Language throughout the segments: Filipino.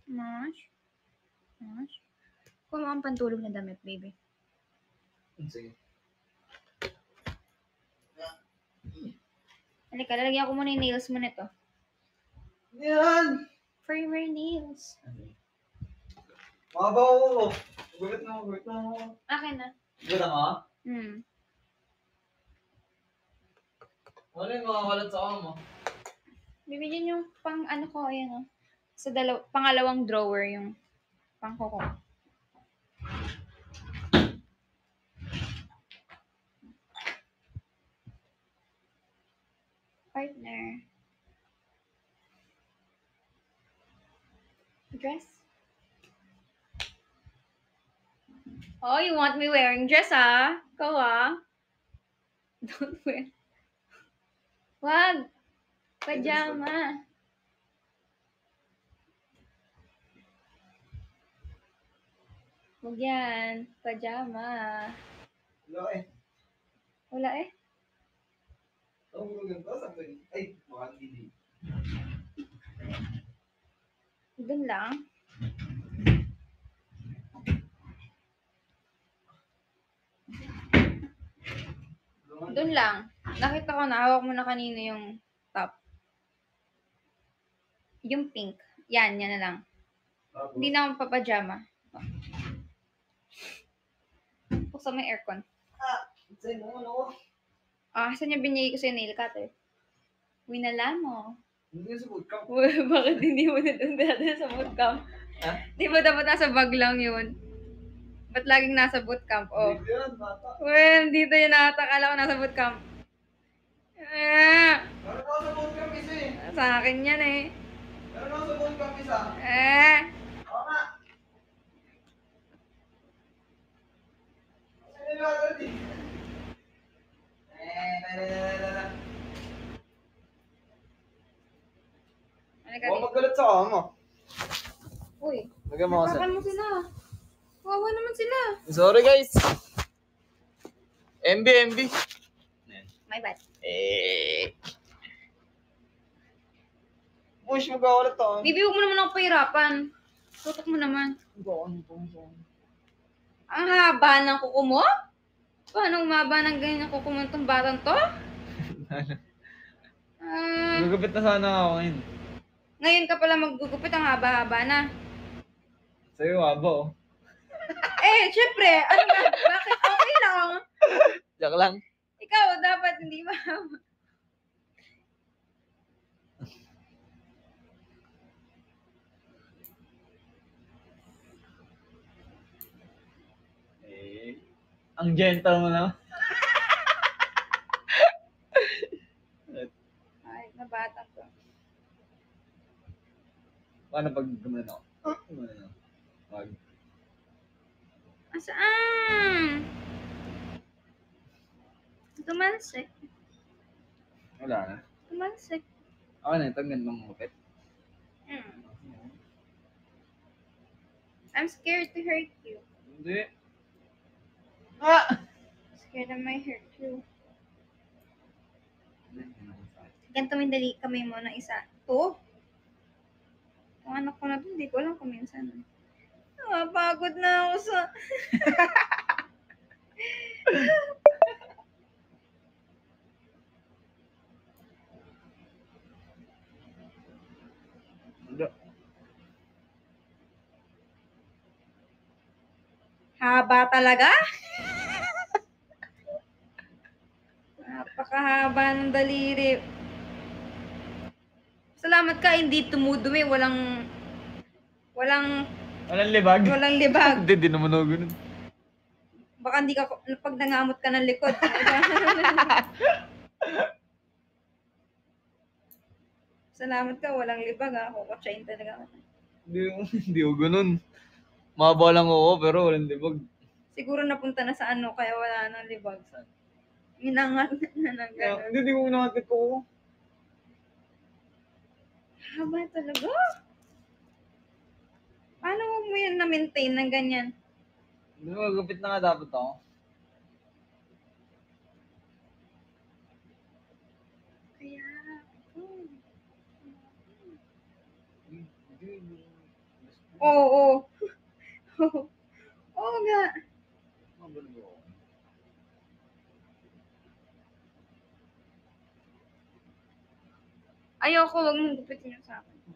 Mas? Kung ang pantulog na damit, baby. Sige. Halika, lalagyan ko muna yung nails mo nito. Yan! Forever nails. Mabaw ko. Gulit na. Akin na. Gulit mo? Ano yung mga kalat sa kama mo? Bibigyan yung pang ano ko, ayan o. Sa pangalawang drawer yung pang ko. Partner. Dress? Oh, you want me wearing dress, ah? Ikaw, ah? Don't wear. Wag! Pajama. Wag yan. Pajama. Wala eh. Wala eh. Ang maganda sa akin. Ay, baka hindi. Doon lang. Doon lang. Nakita ko na, hawak mo na kanina yung top. Yung pink. Yan na lang. Hindi na ako papajama. Buksan mo yung aircon. Sa'yo naman ako. Saan niya binigay ko sa'yo nail cutter? Winala mo. Hindi sa bootcamp. Bakit hindi mo na doon dati sa bootcamp? Ha? Di ba dapat nasa bag lang yun? Ba't laging nasa bootcamp? Oh. Hindi yan, bata. Well, dito yun nata. Kala ko nasa bootcamp. Meron ako sa bootcamp isa eh. Sa akin yan eh. Meron ako sa bootcamp isa. Oo nga. Sino yung lahat din? Huwag magalit sa kama. Uy, Lagyan mo kasi. napakan mo sila. Kawawa naman sila. Sorry guys. MB. My bad. Push mo ka ulit to. Bibi, huwag mo naman ako pahirapan. Tutok mo naman. Ang haba ng kuko mo? Paano umaba ng ganyan ang kuko mo itong batang to? Gugupit na sana ako ngayon. Ngayon ka pala maggugupit, ang haba-haba na. Sa'yo haba oh. Syempre, ano ba? Bakit okay lang? Joke lang. Ikaw, dapat hindi mahaba. Ang gentle mo na. Ay, nabatang to. Paano pag gumanon ako? Wag. Asaan? Tumansik. Wala na. Tumansik. Ako na ito, gandang mupit. I'm scared to hurt you. Hindi. Scared I might hurt you. Ganito may dali kamay mo ng isa. To? Kung anak ko na to, hindi ko alam kung minsan. Pagod na ako sa... Haba talaga? Napakahaba ng daliri. Salamat ka, hindi tumudumi. Walang libag? Walang libag. Hindi, di naman ako ganun. Baka hindi ka, pag nangamot ka ng likod. Salamat ka, walang libag ha. Kukatsain talaga. Hindi ako ganun. Mahaba lang ako, pero walang libag. Siguro napunta na sa ano, kaya wala nang libag. Minangat na ng gano'n. Hindi ko nangatit ko. Haba talaga. Paano mo yan na-maintain ng ganyan? Hindi mo, gupit na nga dapat ako. Kaya, Oo. Oo nga. Ayoko, wag mong gupitin yung sa akin.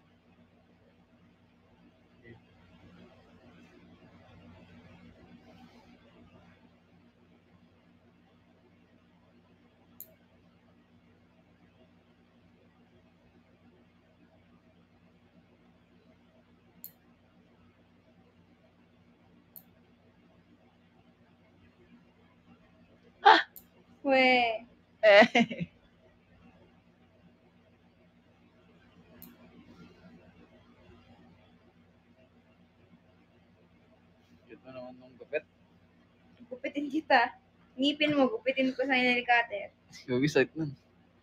We. Eh. Ito naman nung gupit. Gupitin kita. Ngipin mo, gupitin ko sa ni cutter. Gagi sakit nun.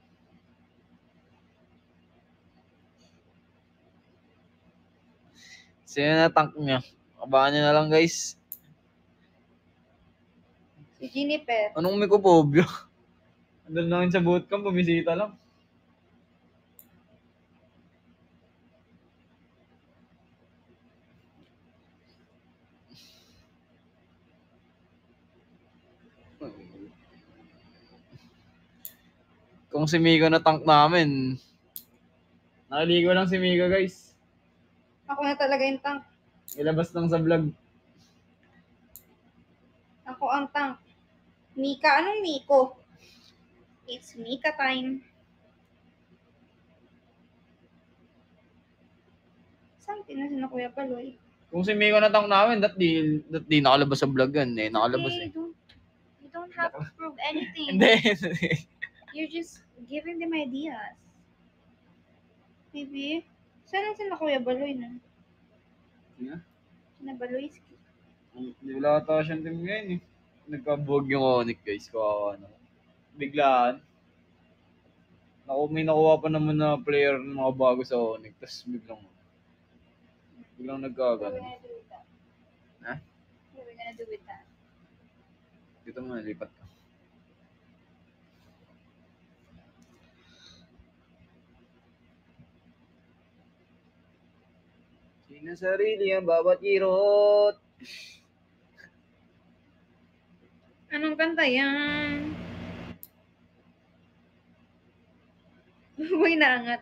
Sino na tank niya? Abangan nyo na lang guys. Si Juniper. Anong mycophobia? Andun lang yun sa bootcamp, bumisita lang. Kung si Mika na tank namin, nakaligo lang si Mika guys. Ako na talaga yung tank. Ilabas lang sa vlog. Ako ang tank. Mika, anong Miko? It's Mika time. Saan tinasin na Kuya Paloy? Kung si Mika na tank namin, that di nakalabas sa vlog yan eh. Nakalabas Okay, eh. you don't have to prove anything. Hindi. You're just giving them ideas. Maybe. Saan na Kuya Baloy na? Yeah. Sina Baloyski. Hindi wala ata siyang team ngayon eh. Nagkabuwag yung Onyx guys. Kawawa na. Biglaan. May nakuha pa naman na player ng mga bago sa Onyx. Tapos biglang What are we nagkagano. gonna do with that? Ha? What are we gonna do with that? Dito mo nalipat ka. Sinasarili ang bawat kirot. Anong kanta yan? Uy, naangat.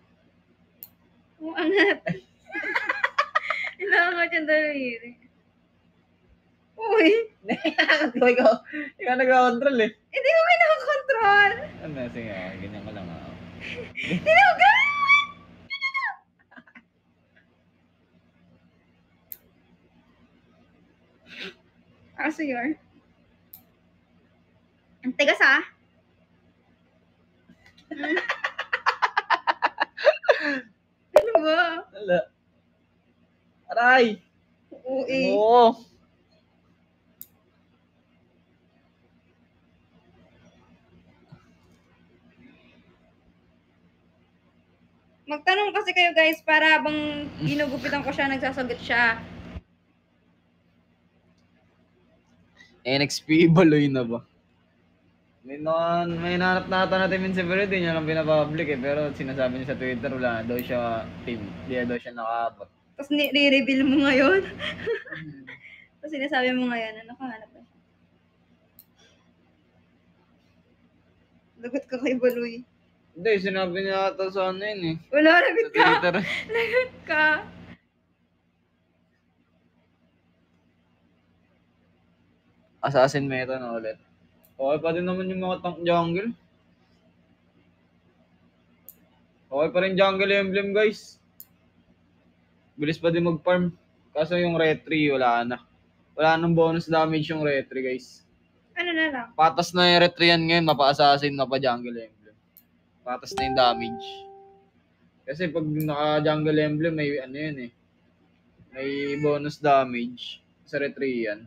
Angat. Inaangat yung daliri. Uy! Ikaw nag-control eh. Hindi ko kinakakontrol! Ano, sige, ganyan ko lang ah. Hindi ko gawin! Kaso yun. Ang tigas ah. Ano ba? Wala. Aray! Oo eh. Oo. Magtanong kasi kayo guys para habang ginugupitan ko siya, nagsasagot siya. NXP Baloy na ba? May nanap na ata natin min si Pero, di niya lang pinapublic eh. Pero sinasabi niya sa Twitter, wala na daw siya team. Di na daw siya nakaabot. Tapos re-reveal mo ngayon. Tapos sinasabi mo ngayon na nakahanap na siya. Lagot ka kay Baloy. Hindi, sinabi niya ata sa ano yun eh. Wala, Sa lagot ka. Twitter. Lagot ka. Assassin meta na ulit. Okay pa din naman yung mga tank jungle. Okay pa rin jungle emblem guys. Bilis pa din mag-farm. Kaso yung retry, wala na. Wala nang bonus damage yung retry guys. Ano na lang? Patas na yung retry yan ngayon, mapa-assassin na pa jungle emblem. Patas na yung damage. Kasi pag naka-jungle emblem, may ano yun eh. May bonus damage sa retry yan.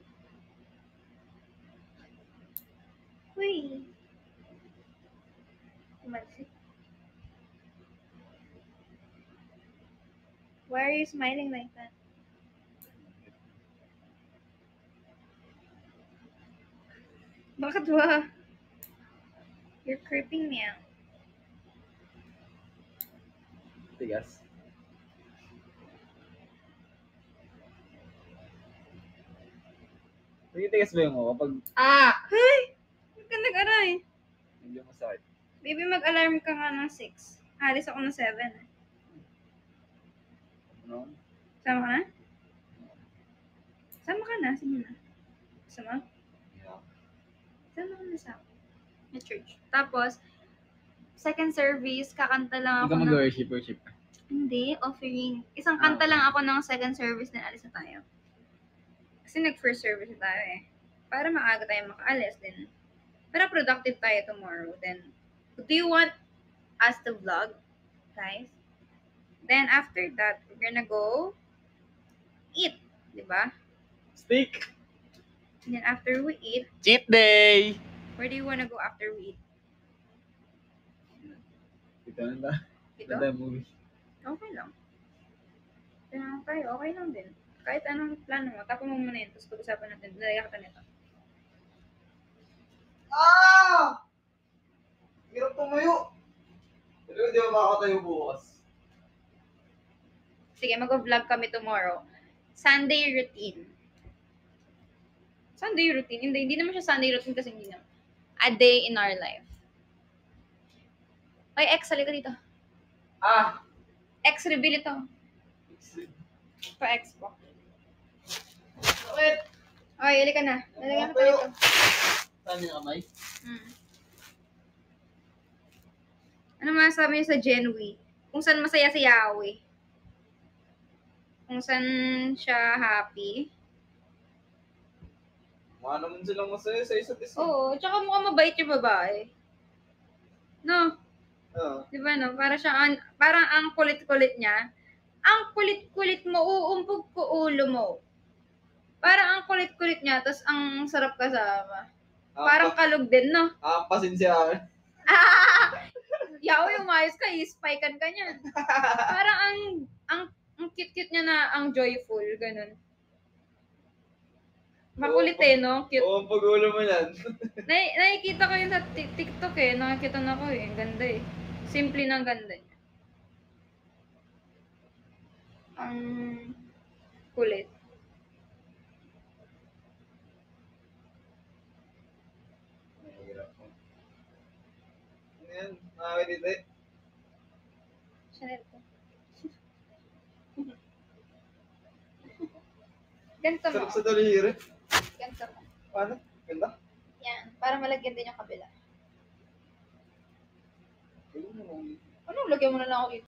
Uy. Tumalsik. Why are you smiling like that? Bakit ba? You're creeping me out. Tigas. Tigas ba yung mo kapag Hey! Huwag ka nag-aray. medyo masakit? Baby, mag-alarm ka nga ng 6. Alis ako ng 7. No? Sama ka na? Sama ka na. Sige na. Sama? Yeah. Sama ka na sa akin. Na church. Tapos, second service, kakanta lang Hindi ka ako ng... mag-worship. Hindi, offering. Isang kanta lang ako ng second service na alis na tayo. Kasi nag-first service na tayo eh. Para maaga tayo makaalis din. Para productive tayo tomorrow. Then, do you want us to vlog, guys? Then, after that, we're gonna go eat. Diba? Steak! And then, after we eat, Cheat day! where do you wanna go after we eat? Ito na ba? Ito? Ito movie. Okay lang. Kaya tayo, okay lang din. Kahit anong plano mo, tapos mo muna yun, tapos pag-usapan natin, lalaya ka nito. Ah! Hirap tumayo. Pero hindi mo makakatayo bukas. Sige, mag-vlog kami tomorrow. Sunday routine. Sunday routine? Hindi naman siya Sunday routine kasi hindi naman. A day in our life. Ay, X, halika dito. Ah! X, reveal ito. Pa-X po. Bakit? Ay, halika na. Lalagyan ko pa ito. Saan yung kamay? Ano masasabi niyo sa Genwi? Kung saan masaya si Yawi? Kung saan siya happy? Mukha naman silang masaya sa isa't isa. Oo, tsaka mukhang mabait yung babae. No? Oo. Di ba no? Parang ang kulit-kulit niya. Ang kulit-kulit mo, uumpog ko ulo mo. Parang ang kulit-kulit niya, tapos ang sarap kasama. Parang kalog din, no? Pasin siya. Yaw, yung mayos ka, i-spikean ka niyan. Parang ang cute-cute niya na, ang joyful, ganun. Makulit eh, no? Cute. Oo, pag-ulo mo yan. Nakikita ko yun sa TikTok eh. Nakikita na ko eh. Ang ganda eh. Simple ng ganda niya. Ang kulit. Mahirap mo. Ano yan? Nakakit dito eh. Chanel ko. Ganito mo. Sarap sa daliri. Ganito mo. Paano? Ganda? Yan. Para malagyan din yung kabila. Ganda mo. Ano? Lagyan mo na lang ako dito.